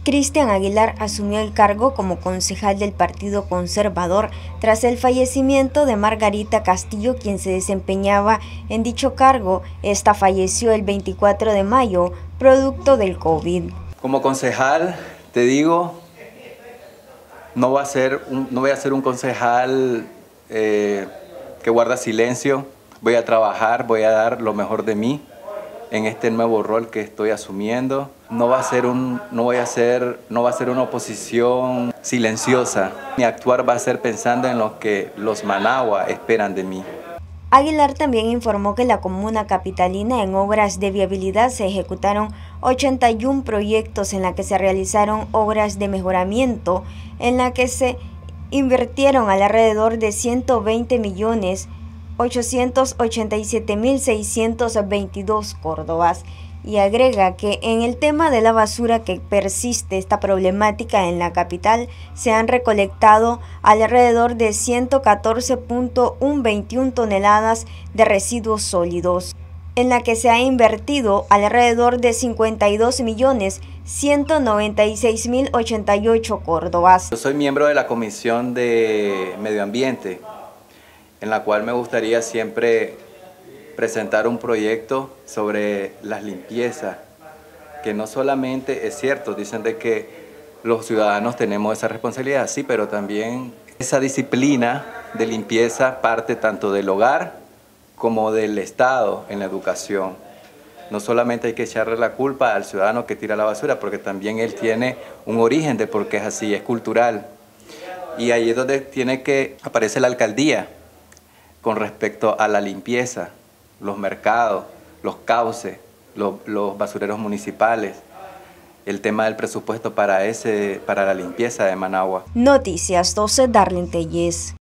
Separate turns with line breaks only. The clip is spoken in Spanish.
Cristian Aguilar asumió el cargo como concejal del Partido Conservador tras el fallecimiento de Margarita Castillo, quien se desempeñaba en dicho cargo. Esta falleció el 24 de mayo, producto del COVID.
Como concejal, te digo, no voy a ser un concejal que guarda silencio. Voy a trabajar, voy a dar lo mejor de mí en este nuevo rol que estoy asumiendo. No va a ser una oposición silenciosa. Mi actuar va a ser pensando en lo que los Managua esperan de mí.
Aguilar también informó que la comuna capitalina en obras de viabilidad se ejecutaron 81 proyectos en la que se realizaron obras de mejoramiento, en la que se invirtieron alrededor de 120.887.622 córdobas. Y agrega que en el tema de la basura que persiste esta problemática en la capital, se han recolectado alrededor de 114.121 toneladas de residuos sólidos, en la que se ha invertido alrededor de 52.196.088 córdobas.
Yo soy miembro de la Comisión de Medio Ambiente, en la cual me gustaría siempre presentar un proyecto sobre las limpiezas, que no solamente es cierto, dicen de que los ciudadanos tenemos esa responsabilidad, sí, pero también esa disciplina de limpieza parte tanto del hogar como del Estado en la educación. No solamente hay que echarle la culpa al ciudadano que tira la basura, porque también él tiene un origen de por qué es así, es cultural. Y ahí es donde aparece la alcaldía con respecto a la limpieza, los mercados, los cauces, los basureros municipales, el tema del presupuesto para la limpieza de Managua.
Noticias 12, Darlene Tellez.